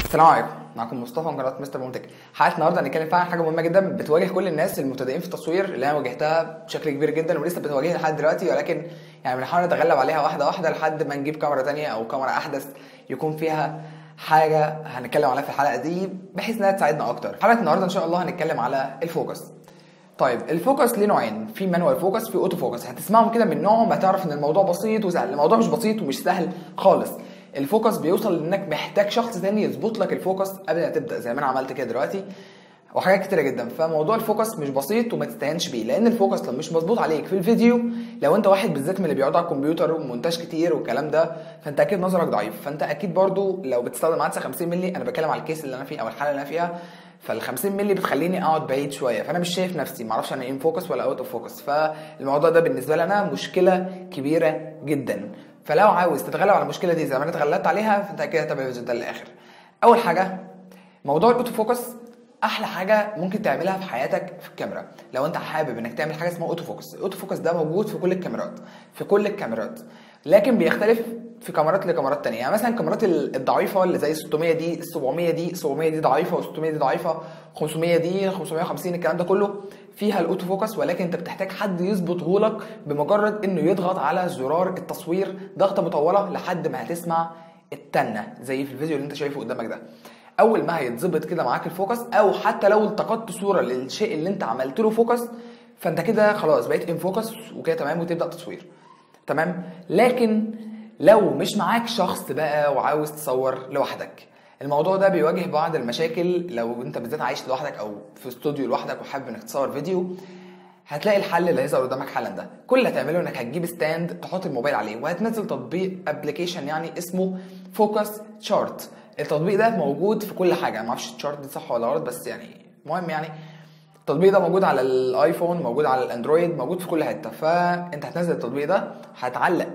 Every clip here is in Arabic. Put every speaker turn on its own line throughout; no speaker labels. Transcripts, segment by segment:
السلام عليكم، معكم مصطفى من قناه مستر منتج. حلقه النهارده هنتكلم فيها عن حاجه مهمه جدا بتواجه كل الناس المبتدئين في التصوير، اللي انا واجهتها بشكل كبير جدا ولسه بتواجهني لحد دلوقتي، ولكن يعني بنحاول نتغلب عليها واحده واحده لحد ما نجيب كاميرا تانية او كاميرا احدث يكون فيها حاجه هنتكلم عليها في الحلقه دي بحيث انها تساعدنا اكتر. حلقه النهارده ان شاء الله هنتكلم على الفوكس. طيب الفوكس ليه نوعين، في مانوال فوكس في اوتو فوكس. هتسمعهم كده من نوعهم هتعرف ان الموضوع بسيط وسهل. الموضوع مش بسيط ومش سهل خالص. الفوكس بيوصل لانك محتاج شخص تاني يظبط لك الفوكس قبل ما تبدا زي ما انا عملت كده دلوقتي، وحاجات كتيره جدا. فموضوع الفوكس مش بسيط وما تستهانش بيه، لان الفوكس لو مش مظبوط عليك في الفيديو، لو انت واحد بالذات من اللي بيقعد على الكمبيوتر ومونتاج كتير والكلام ده، فانت اكيد نظرك ضعيف. فانت اكيد برضو لو بتستخدم عدسه 50 مللي، انا بتكلم على الكيس اللي انا فيه او الحاله اللي انا فيها، فال 50 مللي بتخليني اقعد بعيد شويه، فانا مش شايف نفسي، ما اعرفش انا ان فوكس ولا اوت اوف فوكس. فالموضوع ده بالنسبه لي انا مشكله كبيره جدا. فلو عاوز تتغلب على المشكله دي زي ما انا اتغلبت عليها، فانت كده تابع الفيديو ده للاخر. اول حاجه، موضوع الاوتو فوكس احلى حاجه ممكن تعملها في حياتك في الكاميرا. لو انت حابب انك تعمل حاجه اسمها اوتو فوكس، الاوتو فوكس ده موجود في كل الكاميرات، في كل الكاميرات، لكن بيختلف في كاميرات لكاميرات تانية. يعني مثلا الكاميرات الضعيفه اللي زي 600 دي، 700 دي، 700 دي ضعيفه و600 دي ضعيفه، 500 دي، 550، الكلام ده كله فيها الاوتو فوكس، ولكن انت بتحتاج حد يظبطه لك بمجرد انه يضغط على زرار التصوير ضغطه مطوله لحد ما هتسمع التنه زي في الفيديو اللي انت شايفه قدامك ده. اول ما هيتظبط كده معاك الفوكس، او حتى لو التقطت صوره للشيء اللي انت عملت له فوكس، فانت كده خلاص بقيت ان فوكس وكده تمام، وتبدا تصوير تمام. لكن لو مش معاك شخص بقى وعاوز تصور لوحدك، الموضوع ده بيواجه بعض المشاكل. لو انت بالذات عايش لوحدك او في استوديو لوحدك وحابب انك تصور فيديو، هتلاقي الحل اللي هيظهر قدامك حالا ده. كل اللي هتعمله انك هتجيب ستاند تحط الموبايل عليه، وهتنزل تطبيق ابلكيشن يعني اسمه فوكس تشارت. التطبيق ده موجود في كل حاجه، ما اعرفش التشارت دي صح ولا غلط، بس يعني المهم يعني التطبيق ده موجود على الايفون، موجود على الاندرويد، موجود في كل حته. فانت هتنزل التطبيق ده، هتعلق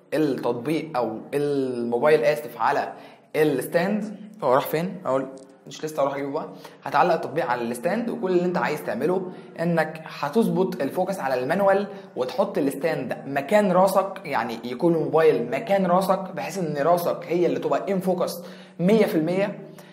التطبيق او الموبايل اسف على الستاند. هو راح فين؟ اقول مش لسه اروح اجيبه بقى. هتعلق التطبيق على الستاند، وكل اللي انت عايز تعمله انك هتظبط الفوكس على المانوال وتحط الستاند مكان راسك، يعني يكون الموبايل مكان راسك بحيث ان راسك هي اللي تبقى ان فوكس 100%.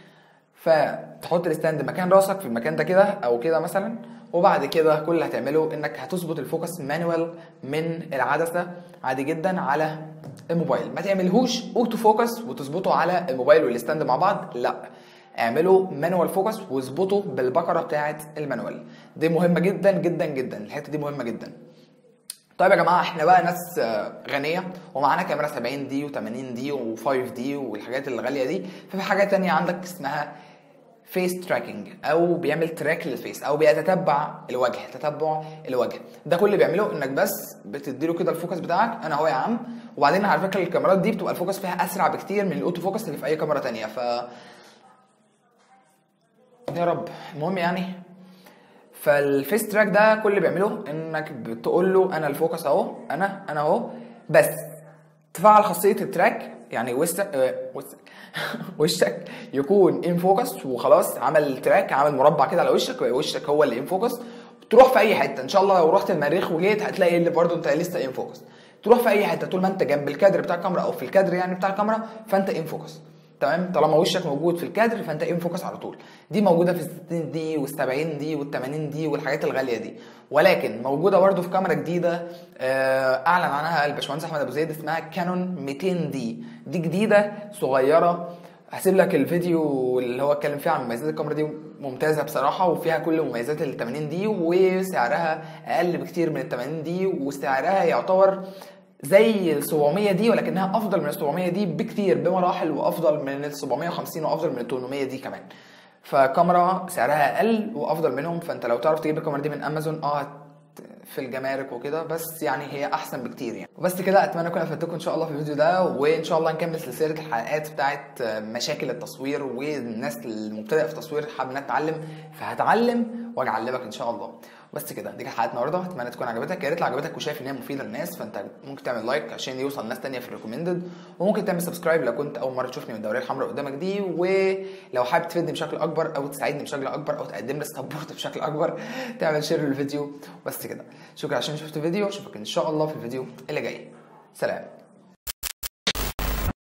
فتحط الستاند مكان راسك في المكان ده كده او كده مثلا، وبعد كده كل اللي هتعمله انك هتظبط الفوكس مانوال من العدسه عادي جدا على الموبايل. ما تعملهوش اوتو فوكس وتظبطه على الموبايل والستاند مع بعض، لا، اعملوا مانوال فوكس واظبطوا بالبكره بتاعه المانوال. دي مهمه جدا جدا جدا، الحته دي مهمه جدا. طيب يا جماعه، احنا بقى ناس غنيه ومعانا كاميرا 70 دي و80 دي و5 دي والحاجات الغاليه دي، ففي حاجه تانية عندك اسمها فيس تراكنج، او بيعمل تراك للفيس، او بيتتبع الوجه، تتبع الوجه. ده كل اللي بيعمله انك بس بتديله كده الفوكس بتاعك، انا اهو يا عم. وبعدين على فكره الكاميرات دي بتبقى الفوكس فيها اسرع بكتير من الاوتو فوكس اللي في اي كاميرا تانية. يا رب المهم يعني، فالفيس تراك ده كل اللي بيعمله انك بتقول له انا الفوكس اهو، انا اهو، بس تفعل خاصيه التراك، يعني وشك يكون ان فوكس وخلاص. عمل تراك، عمل مربع كده على وشك، وشك هو اللي ان فوكس. تروح في اي حته ان شاء الله، لو رحت المريخ وجيت هتلاقي اللي برضه انت لسه ان فوكس. تروح في اي حته طول ما انت جنب الكادر بتاع الكاميرا او في الكادر يعني بتاع الكاميرا، فانت ان فوكس تمام. طالما وشك موجود في الكادر فانت ان فوكس على طول. دي موجوده في ال60 دي وال70 دي وال80 دي والحاجات الغاليه دي، ولكن موجوده برده في كاميرا جديده اعلن عنها الباشمهندس احمد ابو زيد، اسمها كانون 200 دي. دي جديده صغيره. هسيب لك الفيديو اللي هو اتكلم فيه عن مميزات الكاميرا دي، ممتازه بصراحه وفيها كل مميزات ال80 دي، وسعرها اقل بكتير من ال80 دي، وسعرها يعتبر زي ال 700 دي ولكنها افضل من ال 700 دي بكتير بمراحل، وافضل من ال 750 وافضل من ال 800 دي كمان. فكاميرا سعرها اقل وافضل منهم. فانت لو تعرف تجيب الكاميرا دي من امازون في الجمارك وكده، بس يعني هي احسن بكتير يعني. وبس كده، اتمنى اكون افدتكم ان شاء الله في الفيديو ده، وان شاء الله نكمل سلسله الحلقات بتاعت مشاكل التصوير، والناس المبتدئه في التصوير حابه انها تتعلم، فهتعلم واجي اعلمك ان شاء الله. بس كده، دي كانت حلقه النهارده، اتمنى تكون عجبتك. يا ريت لو عجبتك وشايف ان هي مفيده للناس، فانت ممكن تعمل لايك عشان يوصل ناس تانية في الريكومندد، وممكن تعمل سبسكرايب لو كنت اول مره تشوفني من الدوريه الحمراء قدامك دي. ولو حابب تفيدني بشكل اكبر او تساعدني بشكل اكبر او تقدم لي سبورت بشكل اكبر، تعمل شير للفيديو. بس كده، شكرا عشان شفت الفيديو، اشوفك ان شاء الله في الفيديو اللي جاي. سلام.